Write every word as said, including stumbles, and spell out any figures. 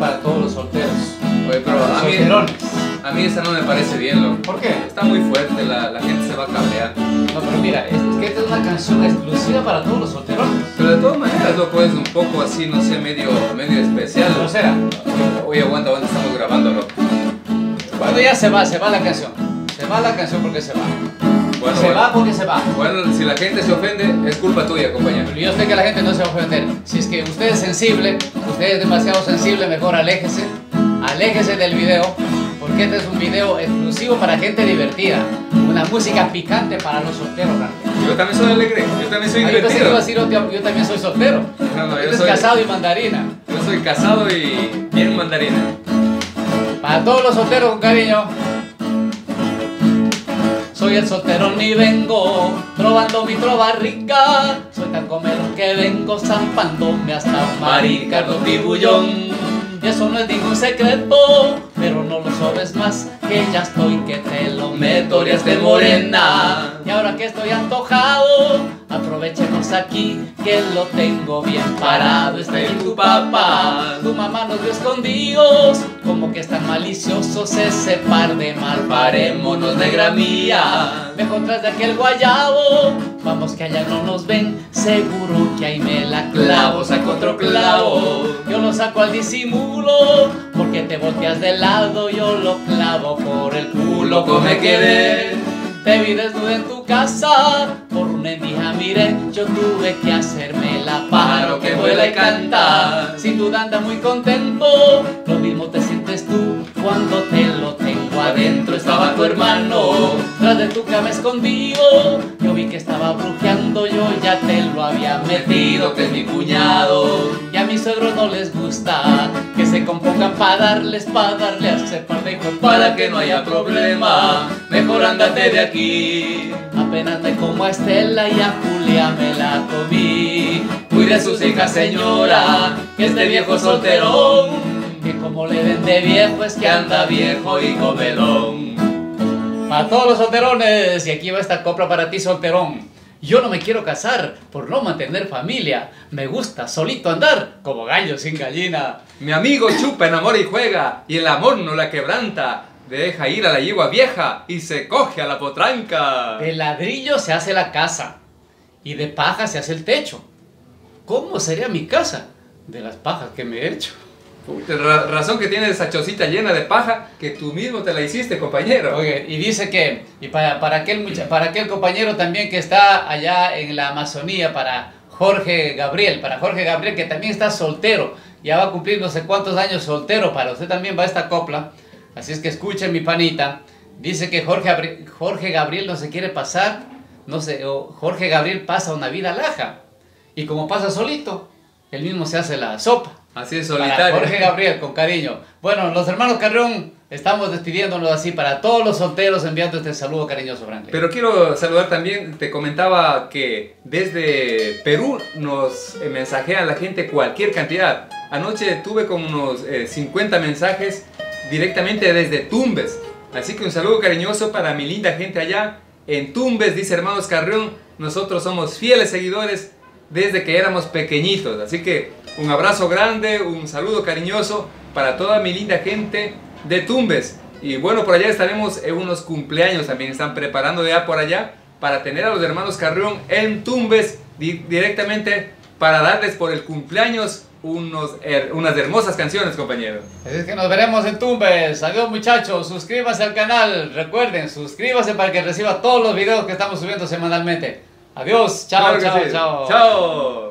para todos los solteros. Oye, pero los a mí, solterones. a mí esa no me parece bien, loco. ¿Por qué? Está muy fuerte, la, la gente se va a cabrear. No, pero mira, es, es que esta es una canción exclusiva para todos los solterones. Pero de todas maneras, loco, es un poco así, no sé, medio, medio especial. Grosera. Oye, aguanta, aguanta, estamos grabando, loco. Bueno, ya se va, se va la canción. Se va la canción porque se va. Bueno, se bueno. va porque se va. Bueno, si la gente se ofende, es culpa tuya, compañero. Pero yo sé que la gente no se va a ofender. Si es que usted es sensible, usted es demasiado sensible, mejor aléjese. Aléjese del video, porque este es un video exclusivo para gente divertida. Una música picante para los solteros, ¿verdad? Yo también soy alegre, yo también soy Ah, yo pensé que divertido. iba a decir, yo, yo también soy soltero. No, no, yo Este soy- es casado y mandarina. Yo soy casado y bien mandarina. Para todos los solteros, con cariño. Soy el solterón y vengo trovando mi trova rica. Soy tan comelón que vengo zampándome hasta Maricardo Pibullón. Y eso no es ningún secreto, pero no lo sabes más, que ya estoy que te lo meto, eres de morena. Y ahora que estoy antojado, aprovechemos aquí que lo tengo bien parado. Está en tu papá, tu mamá nos vio escondidos, como que están maliciosos ese par de malparémonos, negra mía. Mejor tras de aquel guayabo, vamos que allá no nos ven, seguro que ahí me la clavo, saco otro clavo. Yo lo saco al disimulo, porque te volteas de lado, yo lo clavo por el culo, como me quedé. Te vi desnuda en tu casa, por una endija miré, yo tuve que hacerme la pájaro que vuela y canta. Sin duda anda muy contento, lo mismo te sientes tú cuando te lo tengo adentro. Estaba tu hermano, tras de tu cama escondido, yo vi que estaba brujeando, yo ya te lo había metido, que es mi cuñado. Y a mis suegros no les gusta que se compongan para darles, para darle a ese par de hijos, para que no haya problema. Mejor ándate de aquí. Apenas me como a Estela y a Julia me la comí. Cuide sus hijas, señora, que este viejo solterón, que como le ven de viejo es que anda viejo y comelón. Para todos los solterones, y aquí va esta copla para ti, solterón. Yo no me quiero casar por no mantener familia. Me gusta solito andar como gallo sin gallina. Mi amigo chupa, enamora y juega, y el amor no la quebranta. Deja ir a la yegua vieja y se coge a la potranca. De ladrillo se hace la casa y de paja se hace el techo. ¿Cómo sería mi casa? De las pajas que me he hecho. Puta, ra- razón que tienes esa chocita llena de paja que tú mismo te la hiciste, compañero. Oye, y dice que, y para, para, aquel, mucha- para aquel compañero también que está allá en la Amazonía, para Jorge Gabriel, para Jorge Gabriel que también está soltero, ya va a cumplir no sé cuántos años soltero, para usted también va esta copla. Así es que escuchen, mi panita. Dice que Jorge, Abri- Jorge Gabriel no se quiere pasar, no sé, o Jorge Gabriel pasa una vida laja. Y como pasa solito, él mismo se hace la sopa. Así es, Para solitario. Jorge Gabriel, con cariño. Bueno, los hermanos Carrión, estamos despidiéndonos así para todos los solteros, enviando este saludo cariñoso, Franklin. Pero quiero saludar también, te comentaba que desde Perú nos eh, mensajean la gente cualquier cantidad. Anoche tuve como unos eh, cincuenta mensajes directamente desde Tumbes. Así que un saludo cariñoso para mi linda gente allá en Tumbes, dice hermanos Carrión. Nosotros somos fieles seguidores desde que éramos pequeñitos. Así que un abrazo grande, un saludo cariñoso para toda mi linda gente de Tumbes. Y bueno, por allá estaremos en unos cumpleaños también. Están preparando ya por allá para tener a los hermanos Carrión en Tumbes di directamente para darles por el cumpleaños unos, her unas hermosas canciones, compañeros. Así es que nos veremos en Tumbes. Adiós, muchachos, suscríbanse al canal. Recuerden, suscríbanse para que reciba todos los videos que estamos subiendo semanalmente. Adiós, chao, Claro que chao, sí. chao. Chao.